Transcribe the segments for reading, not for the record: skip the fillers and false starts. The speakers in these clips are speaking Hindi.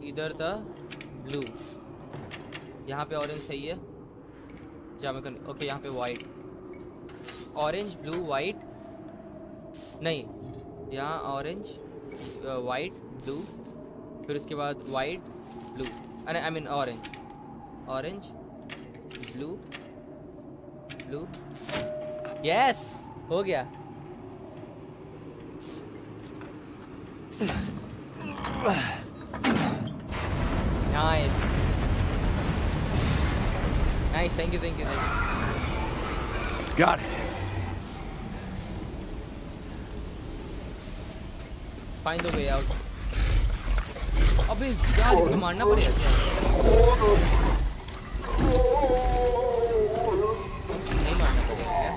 इधर था ब्लू, यहाँ पे ऑरेंज सही है। ओके यहाँ पे वाइट, ऑरेंज ब्लू वाइट, नहीं यहाँ ऑरेंज वाइट ब्लू, फिर उसके बाद वाइट ब्लू, अरे I mean orange blue blue. Yes हो गया। Nice nice, thank you. Got it. Find the way out. अबे यार इसको मारना पड़ेगा क्या? नहीं मारना पड़ेगा क्या?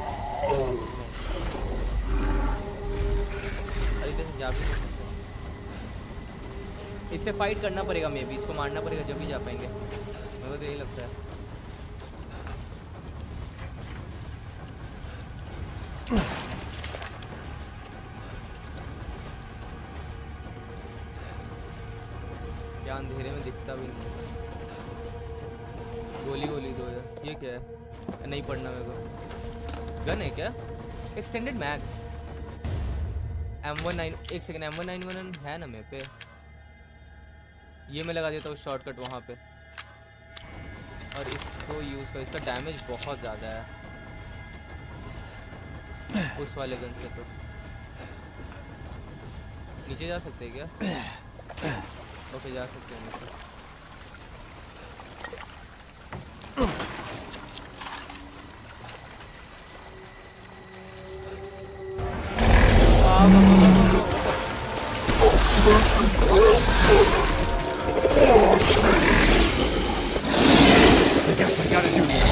अरे इधर से जा भी नहीं सकते। इससे फाइट करना पड़ेगा, मे बी इसको मारना पड़ेगा जब भी जा पाएंगे, मेरे को तो यही लगता है। क्या अंधेरे में दिखता भी नहीं। गोली दो यार। ये क्या है? नहीं पढ़ना मेरे को। गन है क्या? Extended mag M19। एक सेकंड, M191 है ना मेरे पे? ये मैं लगा देता हूँ शॉर्टकट वहाँ पे और इसको यूज़ कर। इसका डैमेज बहुत ज़्यादा है उस वाले गन से। तो नीचे जा सकते हैं क्या? ओके जा सकते हैं नीचे। I guess I gotta do this.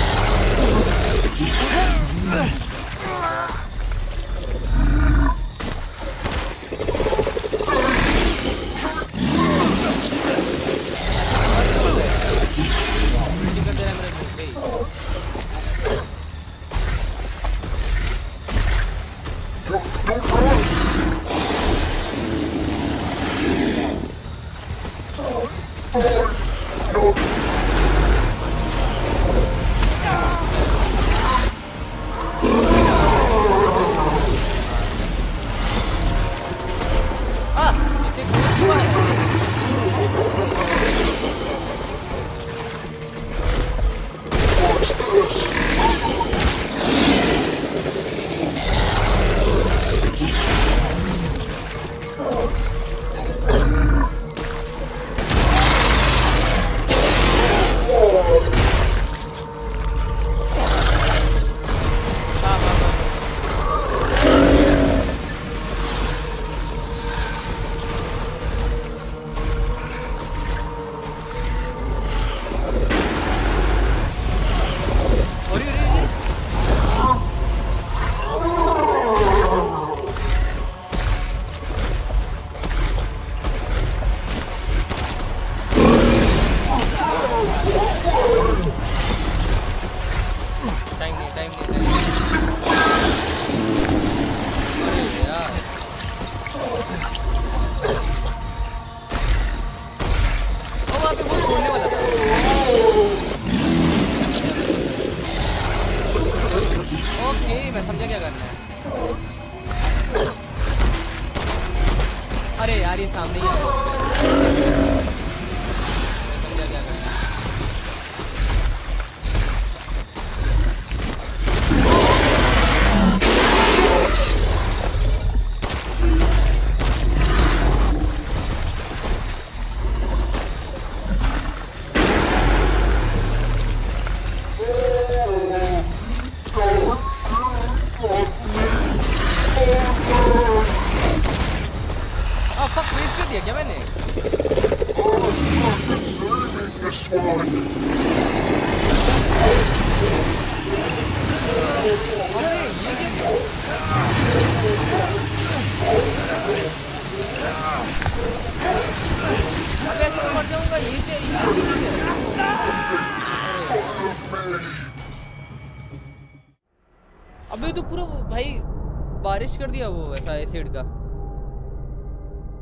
अबे तो पूरा भाई बारिश कर दिया वो ऐसा एसिड का।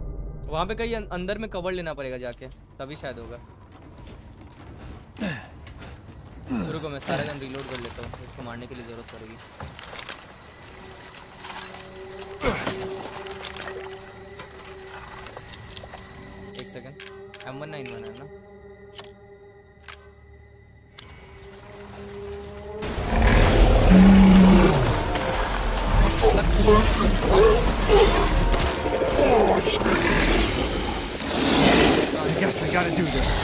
वहाँ पे कहीं अंदर में कवर लेना पड़ेगा जाके, तभी शायद होगा। रुको मैं सारा गन रीलोड कर लेता हूँ, इसको मारने के लिए ज़रूरत पड़ेगी। एक सेकंड, M191 है ना? I guess I gotta do this.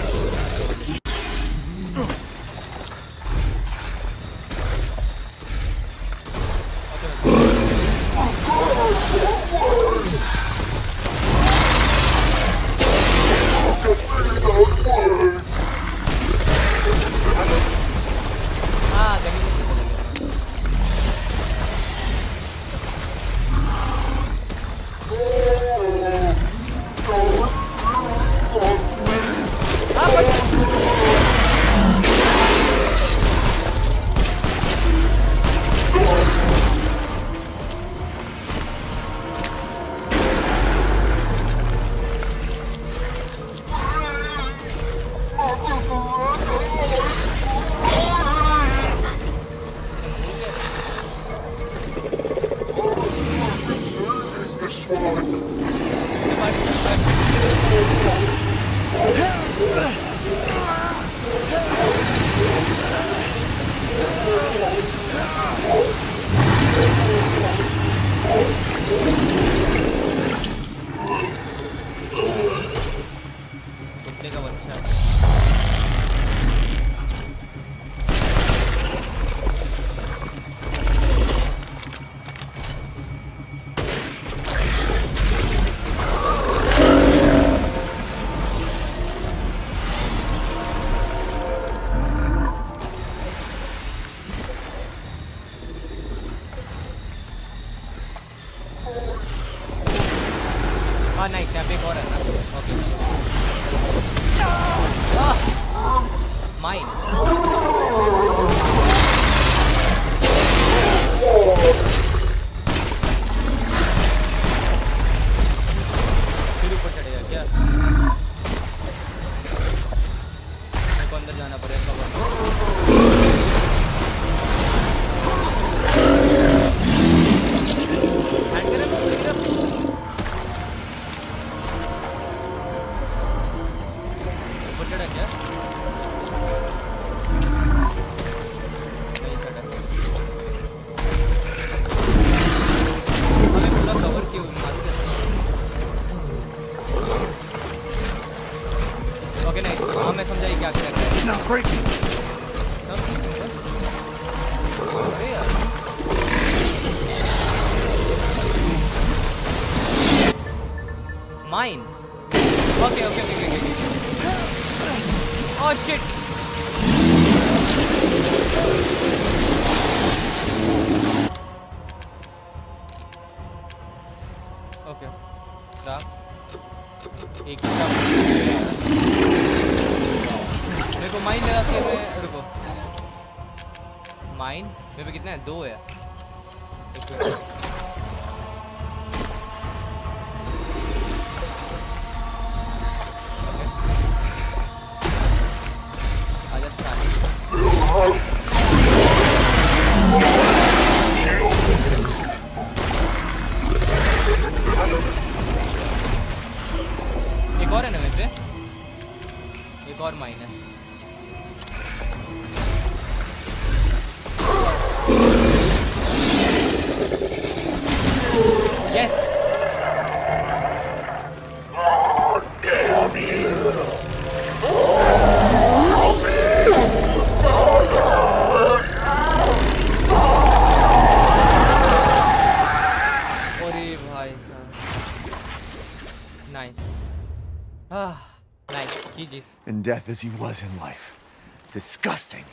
In death as he was in life. Disgusting.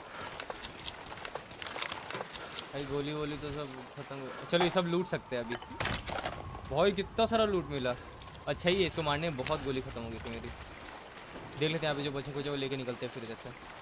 भाई गोली वोली तो सब खत्म। चलो ये सब लूट सकते हैं अभी। भाई कितना सारा लूट मिला। अच्छा ही है, इसको मारने में बहुत गोली खत्म हो गई थी मेरी। देख लेते हैं यहाँ पे जो बच्चे को जो लेके निकलते हैं फिर इधर से।